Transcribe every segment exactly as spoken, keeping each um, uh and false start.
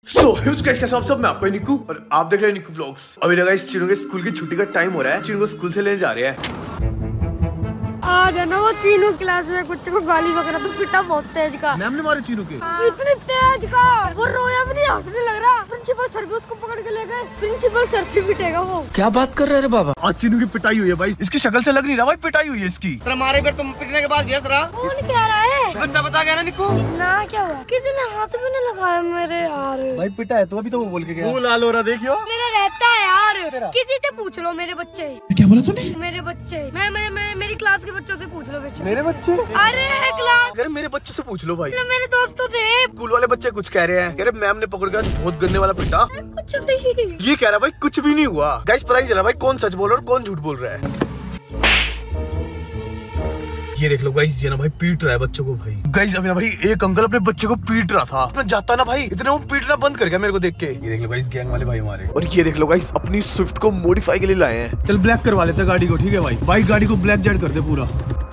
सो so, कैसे सब सब मैं आपका निक्कू और आप देख रहे हैं निक्कू व्लॉग्स। अभी लगा इस चिनू के स्कूल की छुट्टी का टाइम हो रहा है। चिनू को स्कूल से लेने जा रहे हैं। आज है ना वो चीनू क्लास में कुछ को गाली वगैरह तो पिटा बहुत तेज का। मैम ने मारे चीनू के इतने तेज का वो रोया भी नहीं, हंसने लग रहा। प्रिंसिपल सर भी उसको पकड़ के ले गए। प्रिंसिपल सर से पिटेगा वो। क्या बात कर रहे हैं बाबा? आज चीनू की पिटाई हुई है भाई। इसकी शक्ल से लग नहीं रहा भाई पिटाई हुई है इसकी। हमारे पर तुम पिटने के बाद व्यस्त रहा। कौन कह रहा है? बच्चा बता गया ना निक्कू। ना क्या हुआ? किसी ने हाथ भी नहीं लगाया मेरे यार। भाई पिटा है तो अभी तो वो बोल के गया। वो लाल हो रहा देखियो। मेरा रहता है यार, किसी से पूछ लो। मेरे बच्चे क्या बोला तूने? मेरे बच्चे मैं मेरे, मेरे मेरी क्लास के बच्चों से पूछ लो। मेरे बच्चे? अरे क्लास अरे मेरे बच्चों से पूछ लो भाई। मेरे दोस्तों से। स्कूल वाले बच्चे कुछ कह रहे हैं। कह रहे मैम ने पकड़ के बहुत गंदे वाला पिटा। कुछ भी ये कह रहा भाई कुछ भी नहीं हुआ। गाइस पता ही चला भाई कौन सच बोल रहा है और कौन झूठ बोल रहा है। ये देख लो गाइस, ये ना भाई पीट रहा है बच्चों को भाई। गाइस अभी ना भाई एक अंकल अपने बच्चे को पीट रहा था। मैं जाता ना भाई इतने वो पीटना बंद कर गया मेरे को देख के। ये देख लो गाइस गैंग वाले भाई हमारे। और ये देख लो गाइस अपनी स्विफ्ट को मॉडिफाई के लिए लाए हैं। चल ब्लैक करवा लेते हैं गाड़ी को, ठीक है भाई। भाई गाड़ी को ब्लैक जेड कर दे पूरा।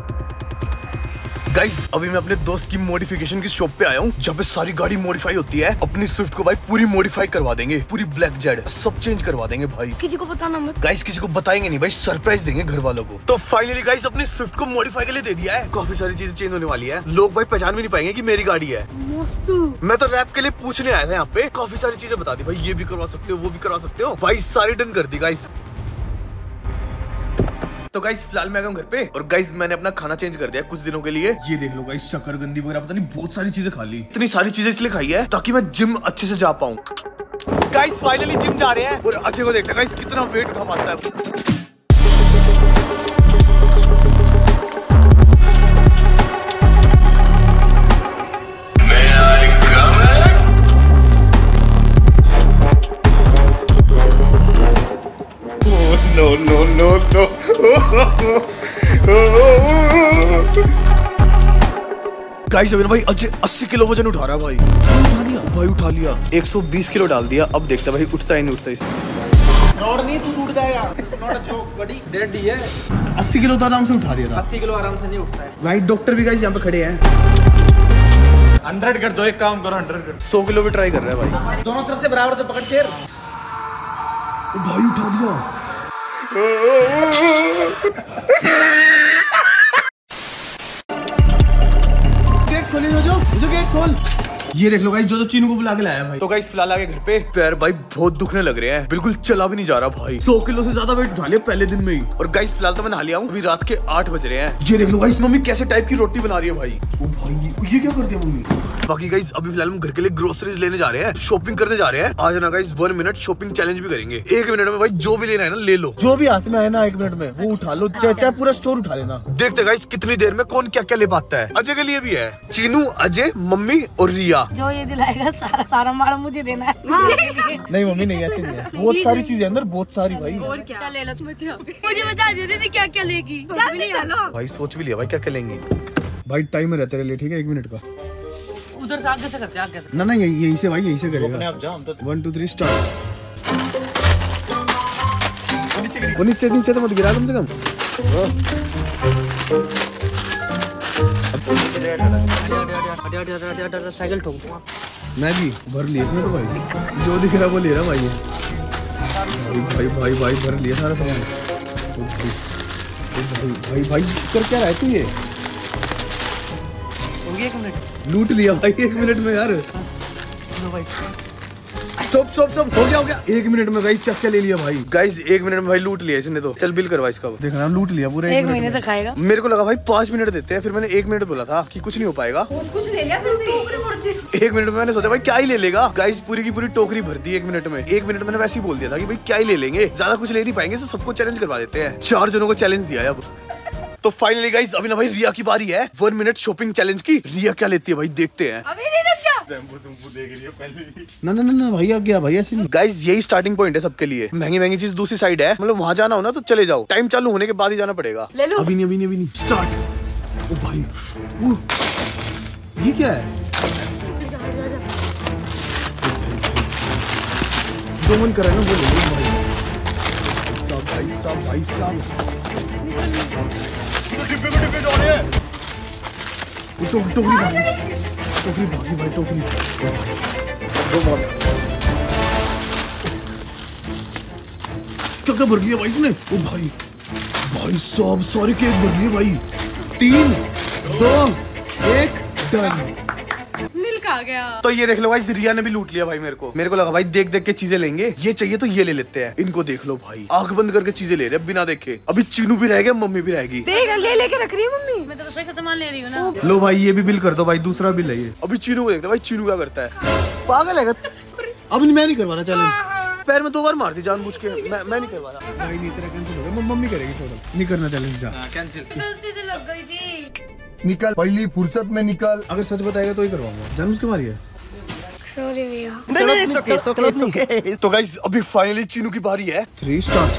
गाइस अभी मैं अपने दोस्त की मॉडिफिकेशन की शॉप पे आया हूँ जहाँ पे सारी गाड़ी मॉडिफाई होती है। अपनी स्विफ्ट को भाई पूरी मॉडिफाई करवा देंगे, पूरी ब्लैक जेड सब चेंज करवा देंगे भाई। किसी को बताना मत। गाइस किसी को बताएंगे नहीं भाई, सरप्राइज देंगे घर वालों को। तो फाइनली गाइस अपनी स्विफ्ट को मॉडिफाई के लिए दे दिया है। काफी सारी चीजें चेंज होने वाली है। लोग भाई पहचान भी नहीं पाएंगे कि मेरी गाड़ी है। मैं तो रैप के लिए पूछने आया था यहाँ पे। काफी सारी चीजें बता दी भाई, ये भी करवा सकते हो वो भी करवा सकते हो भाई। सारी डन कर दी गाइस। तो गाइस फिलहाल मैं आ गया घर पे और गाइस मैंने अपना खाना चेंज कर दिया कुछ दिनों के लिए। ये देख लो गाइस शकरकंदी वगैरह पता नहीं बहुत सारी चीजें खा ली। इतनी सारी चीजें इसलिए खाई है ताकि मैं जिम अच्छे से जा पाऊं। गाइस फाइनली जिम जा रहे हैं और अजय को देखते हैं गाइस कितना वेट उठा पाता है। No, no, no, no. Guys अभी भाई अजय अस्सी किलो वजन उठा रहा है भाई। उठा लिया भाई, उठा लिया। एक सौ बीस किलो डाल दिया। अब देखता भाई उठता ही नहीं उठता इसमें। रोड नहीं तू टूट जाएगा। नॉट अ जोक बड़ी डेड ही है। अस्सी किलो तो आराम से उठा दिया था। अस्सी किलो आराम से नहीं उठता है भाई। डॉक्टर भी गाइस यहाँ पे खड़े हैं। हंड्रेड कर दो, एक काम करो हंड्रेड कर। सौ किलो भी ट्राई कर रहा है भाई। दोनों तरफ से बराबर तो पकड़ शेर। भाई उठा दिया। गेट खोली जो जो जो गेट खोल। ये देख लो गाइस जो जो चीनू को बुला के लाया भाई। तो गाइस फिलहाल आगे घर पे पैर भाई बहुत दुखने लग रहे हैं। बिल्कुल चला भी नहीं जा रहा भाई। सौ किलो से ज्यादा वेट उठा लिया पहले दिन में ही। और गाइस फिलहाल तो मैं नहा लिया हूँ। अभी रात के आठ बज रहे हैं। ये देख लो गाइस मम्मी कैसे टाइप की रोटी बना रही है भाई। ओ भाई ये क्या कर दिया मम्मी। बाकी गाइस अभी फिलहाल हम घर के लिए ग्रोसरीज लेने जा रहे हैं, शॉपिंग करने जा रहे हैं। आज ना guys one minute shopping challenge भी करेंगे। एक मिनट में भाई जो भी लेना है ना ले लो, जो भी हाथ में है ना एक मिनट में वो उठा लो। चाहे चाहे पूरा स्टोर उठा लेना। देखते गाइस कितनी देर में कौन क्या क्या ले पाता है। अजय के लिए भी है। चीनू, अजय, मम्मी और रिया। जो ये दिलाएगा सारा सारा माल मुझे देना है। नहीं मम्मी नहीं ऐसे नहीं है। बहुत सारी चीजें अंदर, बहुत सारी भाई। और क्या? चल ले लो मुझे बता दीदी क्या क्या लेगी। चलो भाई सोच भी लिया भाई क्या क्या लेंगे। भाई टाइमर है तेरे लिए, ठीक है एक मिनट का। उधर से आगे से करते आगे से। ना ना यही यहीं से भाई यहीं से करेगा। अपने आप जाओ हम तो। One two three start. वो नीचे नीचे तो मत गिरा कम से कम। साइकिल ठोक दूंगा। मैं भी भर लिया इसमें तो भाई। जो दिख रहा वो ले रहा भाई। भाई भाई भाई भर लिया सारा सामान। भाई भाई भाई कर क्या रहा है तू ये। एक मिनट लूट लिया भाई एक मिनट में यार। स्टॉप स्टॉप स्टॉप हो गया हो गया। एक मिनट में गाइस क्या क्या ले लिया भाई। गाइस एक मिनट में भाई लूट लिया इसने तो। चल बिल करवा इसका। देखना लूट लिया पूरा एक महीने तक खाएगा। मेरे को लगा भाई पाँच मिनट देते हैं, फिर मैंने एक मिनट बोला था कि कुछ नहीं हो पाएगा। कुछ ले लिया फिर एक मिनट में मैंने सोचा भाई क्या ही ले लेगा। गाइस पूरी की पूरी टोकरी भर दी एक मिनट में। एक मिनट मैंने वैसे ही बोल दिया था कि भाई क्या ही ले लेंगे, ज्यादा कुछ ले नहीं पाएंगे तो सबको चैलेंज करवा देते हैं। चार जनों को चैलेंज दिया है अब। तो फाइनली गाइस अभी ना भाई रिया की बारी है वन मिनट शॉपिंग चैलेंज की। रिया क्या लेती है भाई देखते हैं। अभी नहीं रुक जा। ना ना ना भाई आ गया भाई ऐसे नहीं। गाइस यही स्टार्टिंग पॉइंट है सबके लिए। महंगी महंगी चीज दूसरी साइड है, मतलब वहाँ जाना हो ना तो चले जाओ। टाइम चालू होने के बाद ही जाना पड़ेगा। ले लो। अभी नहीं अभी नहीं अभी नहीं स्टार्ट। ओ भाई ओ, ये क्या है। जो मन कर रहा है ना वो ले लो भाई। भाई साहब भाई साहब डिब्बे को डिब्बे जा रहे हैं। टोकरी टोकरी भागी टोकरी भागी भाई टोकरी। क्या क्या भर लिया भाई इसने। ओ भाई भाई सब सारे केक भर लिए भाई। तीन दो एक डन। मिल्क आ गया। तो ये देख लो भाई रिया ने भी लूट लिया भाई मेरे को। मेरे को लगा भाई देख देख के चीजें लेंगे, ये चाहिए तो ये ले लेते हैं। इनको देख लो भाई आंख बंद करके चीजें ले रहे हैं बिना देखे। अभी चीनू भी रह गया, मम्मी भी रहेगी। देख ले लेके रख रही है मम्मी। मैं तो रसोई का सामान ले रही हूँ ना। लो भाई ये भी बिल कर दो भाई, दूसरा बिल है ये। अभी चीनू को देखते भाई चीनू क्या करता है। पागल है अब मैं नहीं करवाना चैलेंज। पैर में दो बार मार दी जानबूझ के। मैं मैं नहीं करवा रहा भाई। नहीं तेरा कैंसिल हो गया, मम्मी करेगी। छोड़ो नहीं करना चैलेंज। जा कैंसिल। गलती से लग गई थी। निकल पहली फुर्सत में निकल। अगर सच बताएगा तो ही करवाऊंगा। जानबूझ के मारी है। सॉरी भैया। नहीं नहीं it's okay, it's okay, it's okay। तो गाइस अभी फाइनली चीनू की बारी है। Three start.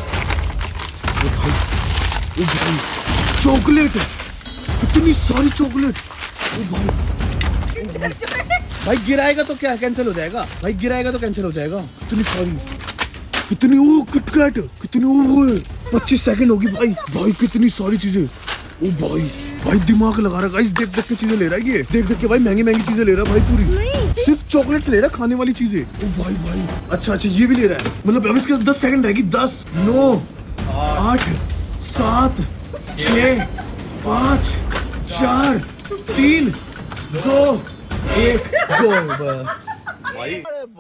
ओ भाई ओ भाई चॉकलेट, इतनी सारी चॉकलेट। ओ भाई ओ भाई भाई गिराएगा तो क्या कैंसिल हो जाएगा। भाई गिराएगा तो कैंसिल हो जाएगा। कितनी सारी, कितनी ओ किटकैट, कितनी ओ पच्चीस सेकंड होगी भाई। भाई कितनी सारी चीजें। ओ भाई भाई दिमाग लगा रहा गाइस, देख देख के चीजें ले रहा है ये। देख देख के भाई महंगी महंगी चीजें ले रहा है भाई। पूरी सिर्फ चॉकलेट्स ले रहा है, खाने वाली चीजें। ओ भाई भाई अच्छा अच्छा ये भी ले रहा है। मतलब अब इसके दस सेकंड रहेगी। दस नौ आठ सात छः पाँच चार तीन दो एक गो। भाई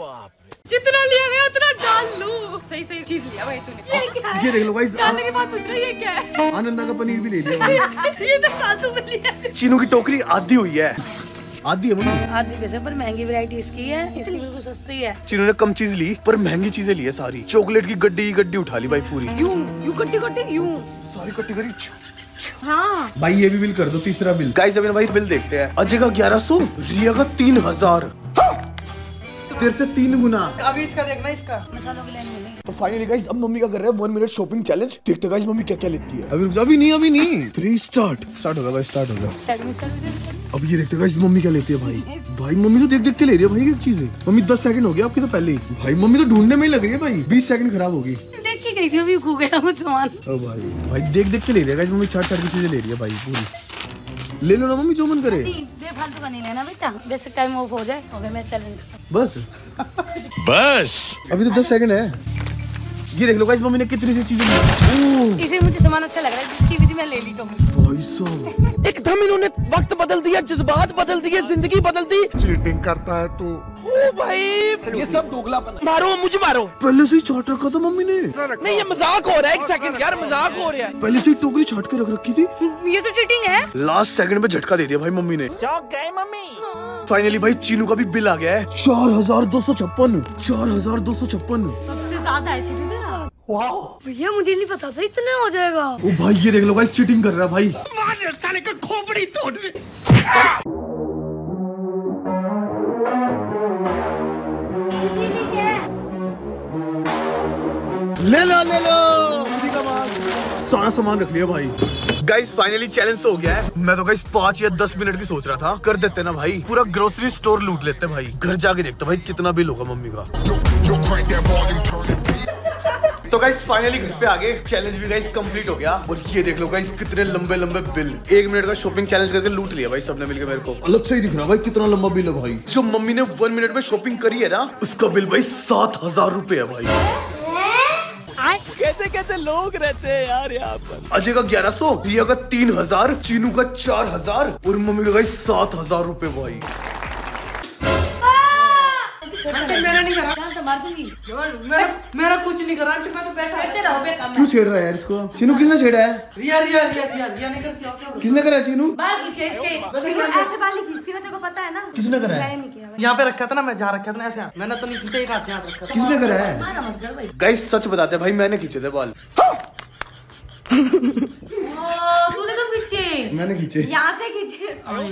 जितना लिया गया उतना डाल लो। सही सही चीज लिया भाई तूने। ये क्या है? ये देख लो गाइस, डालने के बाद पूछ रही है क्या है? आनंदा का पनीर भी ले लिया भाई। ये तो काजू में लिया। चीनू की टोकरी आधी हुई है। आधी है मम्मी। आधी पैसे पर महंगी वैरायटी इसकी है, इसकी बिल्कुल सस्ती है। चीनू ने कम चीज ली पर महंगी चीजें ली है सारी। चॉकलेट की गड्डी गड्डी उठा ली भाई पूरी। यूं यूं कट्टी कट्टी यूं सारी कट्टी करी। हाँ भाई ये भी बिल कर दो, तीसरा बिल। गाइस अभी भाई बिल देखते हैं। अजय का ग्यारह सौ, रिया का तीन हजार, तेरे से तीन गुना। अभी इसका देखना, इसका मसालों की लाइन मिली। तो फाइनली गाइस अब मम्मी क्या कर रहे हैं, वन मिनट शॉपिंग चैलेंज। देखते गाइस मम्मी क्या क्या लेती है। अभी अभी नहीं अभी नहीं थ्री स्टार्ट स्टार्ट होगा भाई, स्टार्ट होगा। अब ये देखते गाइस मम्मी क्या लेती है भाई। भाई मम्मी तो देख देख के ले रही है भाई एक चीजें। मम्मी दस सेकंड हो गया आपकी तो पहले ही। भाई मम्मी तो ढूंढने में ही लग रही है भाई। बीस सेकंड खराब होगी। देख के गई थी अभी, खो गया कुछ सामान। ओ भाई भाई देख देख के ले रही है गाइस मम्मी। छाट छाट की चीजें ले रही है भाई पूरी। ले लो ना मम्मी जो मन करे। बेफालतू का नहीं लेना बेटा, बेसिक टाइम ऑफ हो जाए और मैं चैलेंज। बस बस अभी तो दस सेकंड है। ये देख लो गाइस मम्मी ने कितनी सी चीजें ली। इसे मुझे सामान अच्छा लग रहा है, जिसकी विधि मैं ले ली। तो भाई साहब एकदम इन्होंने वक्त बदल दिया, जज्बात बदल दिए, जिंदगी बदल दी। चीटिंग करता है तू। ओ भाई ये सब दोगलापन। मारो मुझे मारो। पहले से ही चाट रखा था मम्मी ने। नहीं ये मजाक हो रहा है, एक सेकंड यार मजाक हो रहा है। पहले से ही टोकरी छाट के रख रखी थी। ये तो चीटिंग है। लास्ट सेकंड में झटका दे दिया भाई मम्मी ने। चौंक गए मम्मी। फाइनली भाई चीनू का भी बिल आ गया है। चार हजार दो सौ छप्पन चार हजार दो सौ छप्पन सबसे ज्यादा है चीटिंग तेरा। भैया मुझे नहीं पता था इतना हो जाएगा। ओ भाई ये देख लो गाइस चीटिंग कर रहा है भाई। मार साले का खोपड़ी तोड़। ले लो ले लो उसी का माल। सारा सामान रख लिया भाई। गाइस फाइनली चैलेंज तो हो गया है। मैं तो गाइस पाँच या दस मिनट की सोच रहा था। कर देते ना भाई, पूरा ग्रोसरी स्टोर लूट लेते भाई। घर जाके देखते भाई कितना बिल होगा मम्मी का। तो गाइस फाइनली घर पे आ गए। चैलेंज भी गाइस कंप्लीट हो गया। और ये देख लो गाइस कितने लंबे लंबे बिल। एक मिनट का शॉपिंग चैलेंज करके लूट लिया भाई सबने मिलकर। मेरे को अलग से ही दिख रहा भाई कितना लंबा बिल है भाई। जो मम्मी ने वन मिनट में शॉपिंग करी है ना, उसका बिल भाई सात हजार रूपए है भाई। कैसे कैसे लोग रहते हैं यार यहाँ पर। अजय का ग्यारह सौ, रिया का तीन हजार, चीनू का चार हजार और मम्मी का गाइस सात हजार रूपए भाई। मेरा नहीं करा, तो मार दूंगी। मेरा मेरा कुछ नहीं करा आंटी, मैं तो बैठा बैठे रहो बेकम। क्यों छेड़ रहा है यार इसको? चीनू किसने छेड़ा है? रिया रिया रिया रिया रिया नहीं करती आप क्या? किसने करा है चीनू? बाल खींचे इसके। ऐसे बाल नहीं खींचती मैं, तेरे को पता है ना। किसने करा है? मैंने नहीं किया भाई। यहाँ पे रखा था ना, मैं जहाँ रखा था ना ऐसे। मैंने तो नहीं खींचा, एक हाथ यहाँ रखा था। किसने करा है? मारा मत कर भाई। गाइस सच बताते भाई मैंने खींचे थे बाल। तूने कब खींचे? मैंने खींचे। यहाँ से खींचे।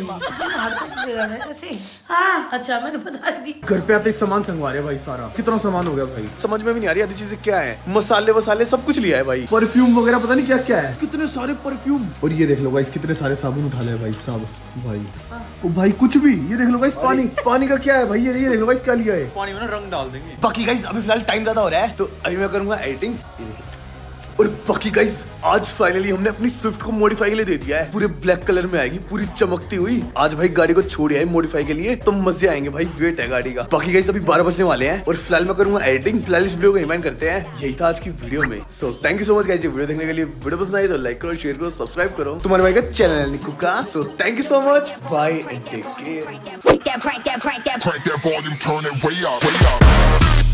ऐसे। हाँ अच्छा मैंने बता दी। घर पे आते ही सामान संगवा रहे भाई सारा। कितना सामान हो गया भाई, समझ में भी नहीं आ रही आधी चीजें क्या है। मसाले वसाले सब कुछ लिया है भाई। परफ्यूम वगैरह पता नहीं क्या क्या है। कितने सारे परफ्यूम। और ये देख लो गाइस कितने सारे साबुन उठा ले भाई साहब भाई। ओ भाई कुछ भी। ये देख लो गाइस पानी पानी का क्या है भाई। ये देख लो गाइस क्या लिया है। पानी में ना रंग डाल देंगे। बाकी गाइस अभी फिलहाल टाइम ज्यादा हो रहा है तो अभी मैं करूंगा एडिटिंग। और बाकी गाइस आज फाइनली हमने अपनी स्विफ्ट को मॉडिफाई के लिए दे दिया है। पूरे ब्लैक कलर में आएगी, पूरी चमकती हुई। आज भाई गाड़ी को छोड़ आए मॉडिफाई के लिए, तो मजे आएंगे भाई। वेट है गाड़ी का। बाकी गाइस अभी बारह बजने वाले हैं और फिलहाल मैं करूंगा एडिटिंग। फिलहाल इस वीडियो को रिमाइंड करते हैं। यही था आज की वीडियो में। So thank you so much guys ये वीडियो देखने के लिए। वीडियो पसंद आई तो लाइक करो, शेयर करो, सब्सक्राइब करो। तुम्हारे भाई का चैनल है निक्कू का। So thank you so much, bye and take care. Crank that, crank that, crank that, crank that volume, turn it way up, way up.